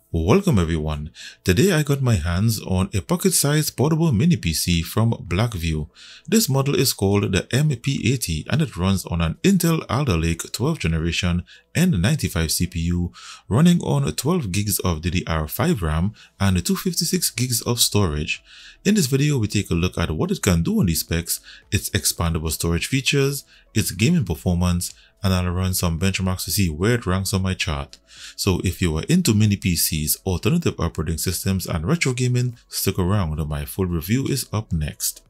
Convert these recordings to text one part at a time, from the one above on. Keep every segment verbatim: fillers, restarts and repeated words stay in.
Welcome everyone. Today I got my hands on a pocket-sized portable mini P C from Blackview. This model is called the M P eighty and it runs on an Intel Alder Lake twelfth generation N ninety-five C P U running on twelve gigs of D D R five RAM and two hundred fifty-six gigs of storage. In this video we take a look at what it can do on these specs, its expandable storage features, its gaming performance, and I'll run some benchmarks to see where it ranks on my chart. So if you are into mini P Cs, alternative operating systems, and retro gaming, stick around, my full review is up next.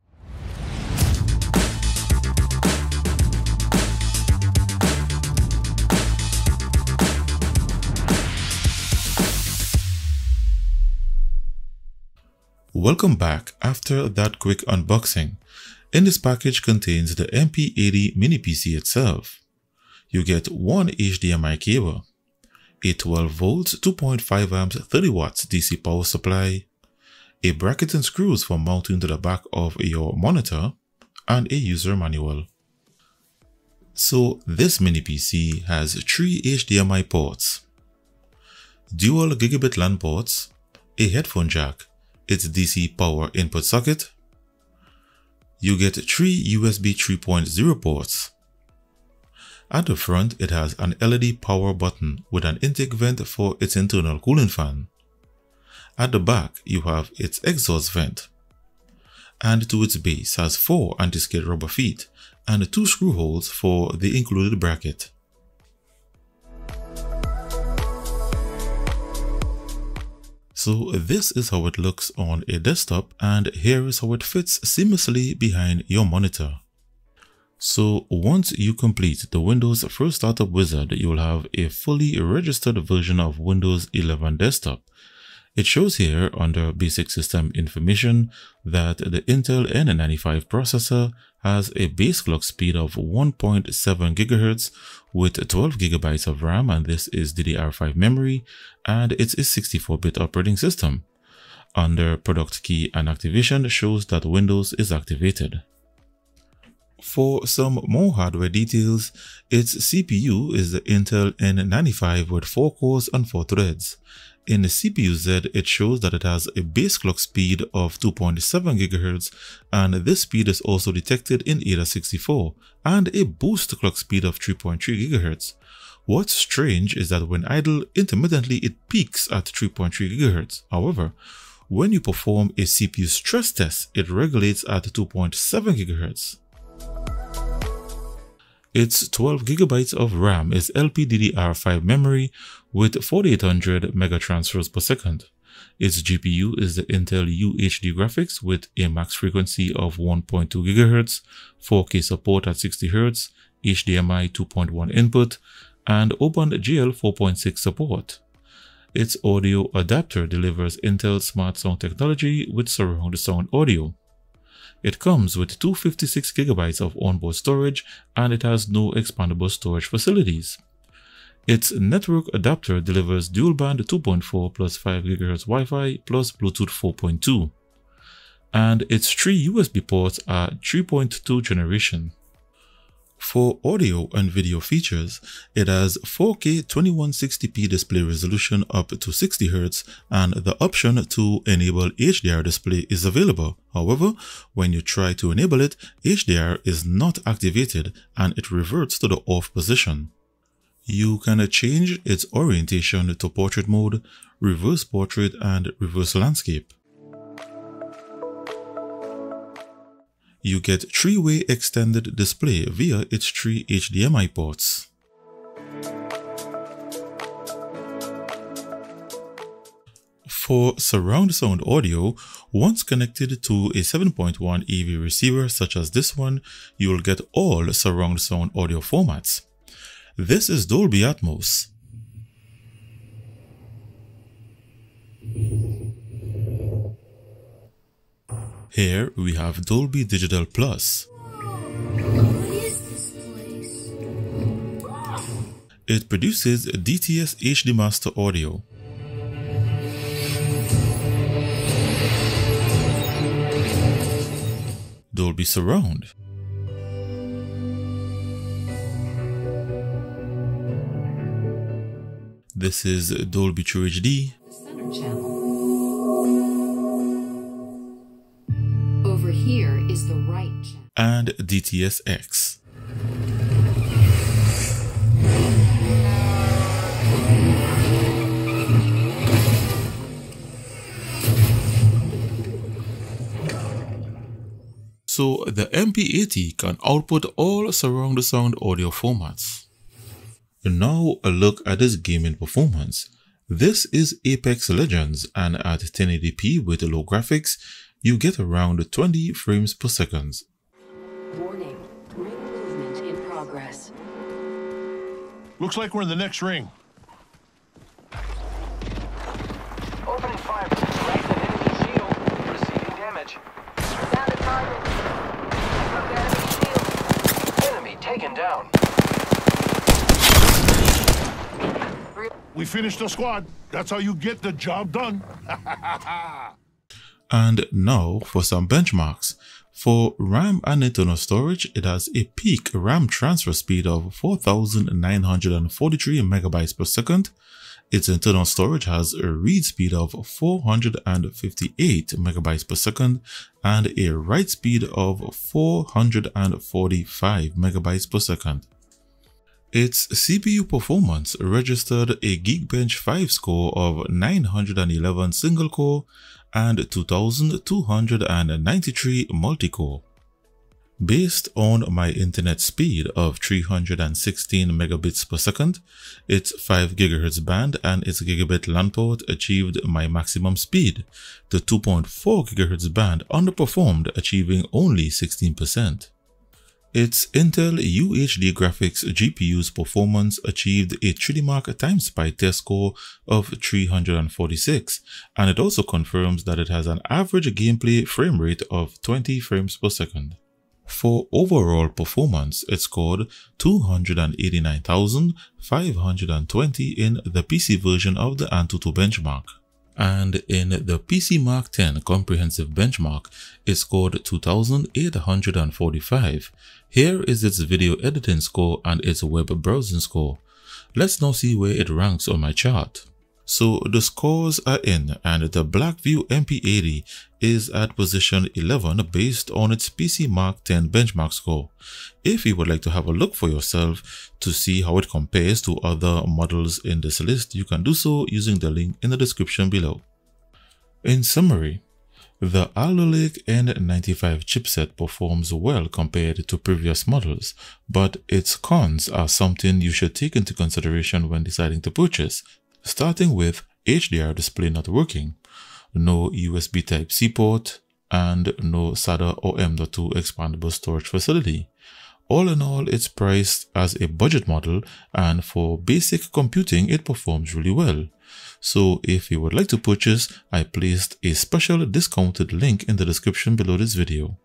Welcome back after that quick unboxing. In this package contains the M P eighty mini P C itself. You get one H D M I cable, a twelve volt, two point five amps, thirty watts D C power supply, a bracket and screws for mounting to the back of your monitor, and a user manual. So this mini P C has three H D M I ports, dual gigabit LAN ports, a headphone jack, its D C power input socket. You get three U S B three point oh ports. At the front, it has an L E D power button with an intake vent for its internal cooling fan. At the back, you have its exhaust vent. And to its base has four anti-skid rubber feet and two screw holes for the included bracket. So this is how it looks on a desktop, and here is how it fits seamlessly behind your monitor. So once you complete the Windows First Startup Wizard, you will have a fully registered version of Windows eleven Desktop. It shows here under Basic System Information that the Intel N ninety-five processor has a base clock speed of one point seven gigahertz with twelve gigabytes of RAM, and this is D D R five memory, and it's a sixty-four bit operating system. Under Product Key and Activation shows that Windows is activated. For some more hardware details, its C P U is the Intel N ninety-five with four cores and four threads. In the C P U Z, it shows that it has a base clock speed of two point seven gigahertz, and this speed is also detected in A D A sixty-four, and a boost clock speed of three point three gigahertz. What's strange is that when idle, intermittently it peaks at three point three gigahertz. However, when you perform a C P U stress test, it regulates at two point seven gigahertz. Its twelve gigabytes of RAM is L P D D R five memory with forty-eight hundred megatransfers per second. Its G P U is the Intel U H D graphics with a max frequency of one point two gigahertz, four K support at sixty hertz, H D M I two point one input, and OpenGL four point six support. Its audio adapter delivers Intel Smart Sound technology with surround sound audio. It comes with two hundred fifty-six gigabytes of onboard storage, and it has no expandable storage facilities. Its network adapter delivers dual band two point four plus five gigahertz Wi-Fi plus Bluetooth four point two. And its three U S B ports are three point two generation. For audio and video features, it has four K twenty-one sixty p display resolution up to sixty hertz, and the option to enable H D R display is available. However, when you try to enable it, H D R is not activated and it reverts to the off position. You can change its orientation to portrait mode, reverse portrait, and reverse landscape. You get three-way extended display via its three H D M I ports. For surround sound audio, once connected to a seven point one A V receiver such as this one, you will get all surround sound audio formats. This is Dolby Atmos. Here we have Dolby Digital Plus. It produces D T S H D Master audio. Dolby Surround. This is Dolby TrueHD. The center channel. Over here is the right channel. And D T S X. So the M P eighty can output all surround sound audio formats. Now a look at its gaming performance. This is Apex Legends, and at ten eighty p with low graphics, you get around twenty frames per second. Warning, ring movement in progress. Looks like we're in the next ring. Opening fire. Right the enemy shield. Receiving damage. Down to target. From the enemy shield. Enemy taken down. We finished the squad. That's how you get the job done. And now for some benchmarks. For RAM and internal storage, it has a peak RAM transfer speed of four thousand nine hundred forty-three megabytes per second. Its internal storage has a read speed of four hundred fifty-eight megabytes per second and a write speed of four hundred forty-five megabytes per second. Its C P U performance registered a Geekbench five score of nine hundred eleven single core and two thousand two hundred ninety-three multi-core. Based on my internet speed of three hundred sixteen megabits per second, its five gigahertz band and its gigabit LAN port achieved my maximum speed. The two point four gigahertz band underperformed, achieving only sixteen percent. Its Intel U H D graphics G P U's performance achieved a three D Mark TimeSpy test score of three hundred forty-six, and it also confirms that it has an average gameplay frame rate of twenty frames per second. For overall performance, it scored two hundred eighty-nine thousand five hundred twenty in the P C version of the Antutu benchmark. And in the P C Mark ten comprehensive benchmark, it scored two thousand eight hundred forty-five. Here is its video editing score and its web browsing score. Let's now see where it ranks on my chart. So the scores are in, and the Blackview M P eighty is at position eleven based on its P C Mark ten benchmark score. If you would like to have a look for yourself to see how it compares to other models in this list, you can do so using the link in the description below. In summary, the Alder Lake N ninety-five chipset performs well compared to previous models, but its cons are something you should take into consideration when deciding to purchase, starting with H D R display not working, no U S B Type C port, and no SATA or M dot two expandable storage facility. All in all, it's priced as a budget model, and for basic computing, it performs really well. So if you would like to purchase, I placed a special discounted link in the description below this video.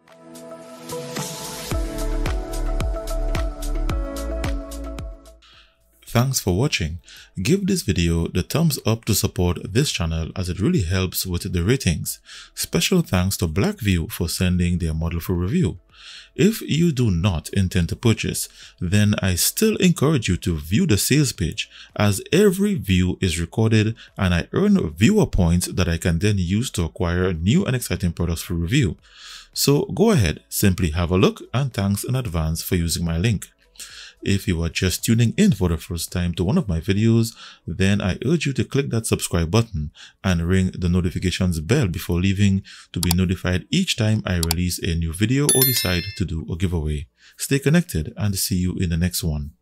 Thanks for watching. Give this video the thumbs up to support this channel, as it really helps with the ratings. Special thanks to Blackview for sending their model for review. If you do not intend to purchase, then I still encourage you to view the sales page, as every view is recorded and I earn viewer points that I can then use to acquire new and exciting products for review. So go ahead, simply have a look, and thanks in advance for using my link. If you are just tuning in for the first time to one of my videos, then I urge you to click that subscribe button and ring the notifications bell before leaving to be notified each time I release a new video or decide to do a giveaway. Stay connected and see you in the next one.